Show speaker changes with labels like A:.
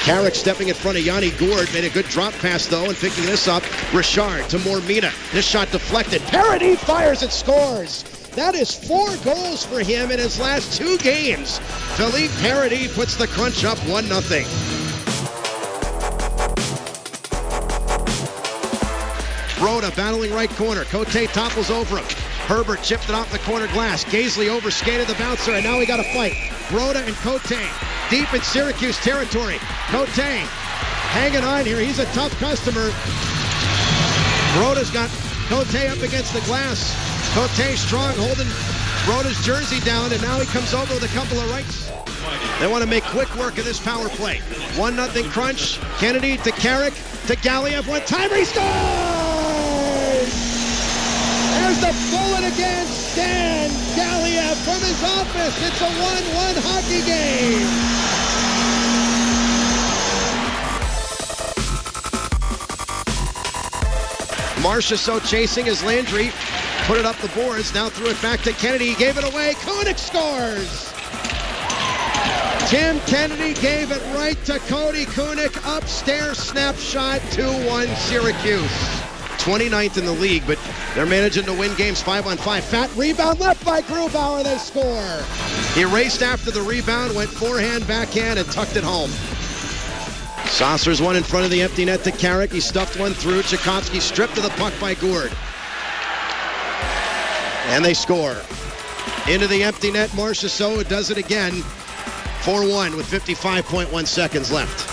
A: Carrick stepping in front of Yanni Gourde. Made a good drop pass, though, and picking this up. Richard to Mormina. This shot deflected. Paradis fires and scores. That is 4 goals for him in his last 2 games. Philippe Paradis puts the Crunch up 1-0. Broda battling right corner. Cote topples over him. Herbert chipped it off the corner glass. Gaisley overskated the bouncer, and now we got a fight. Broda and Cote deep in Syracuse territory. Cote hanging on here. He's a tough customer. Broda's got Cote up against the glass. Cote strong, holding Broda's jersey down, and now he comes over with a couple of rights. They want to make quick work of this power play. 1-0 Crunch. Kennedy to Carrick to Galiev. One timer, he scores! There's the bullet again. Stan Galiev from his office. It's a 1-1 hockey game. Marchessault chasing as Landry put it up the boards. Now threw it back to Kennedy. He gave it away. Kunik scores. Tim Kennedy gave it right to Cody Kunik. Upstairs snapshot. 2-1 Syracuse. 29th in the league, but they're managing to win games 5-on-5. Fat rebound left by Grubauer. They score. He raced after the rebound, went forehand, backhand, and tucked it home. Saucers one in front of the empty net to Carrick. He stuffed one through. Tchaikovsky stripped to the puck by Gourde. And they score. Into the empty net, Marchessault does it again. 4-1 with 55.1 seconds left.